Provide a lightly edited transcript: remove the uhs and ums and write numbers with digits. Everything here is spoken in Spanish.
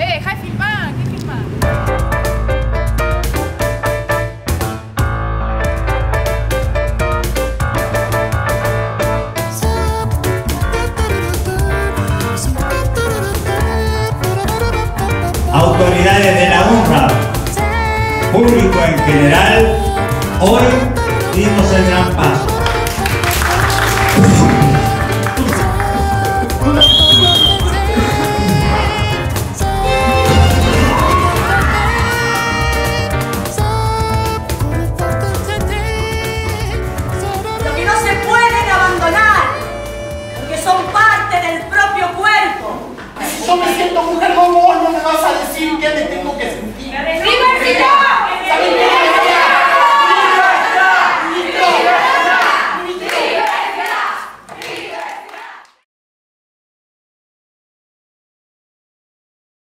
dejá de filmar, ¿qué filmar? Autoridades de la UNRWA, público en general, hoy dimos el gran paso.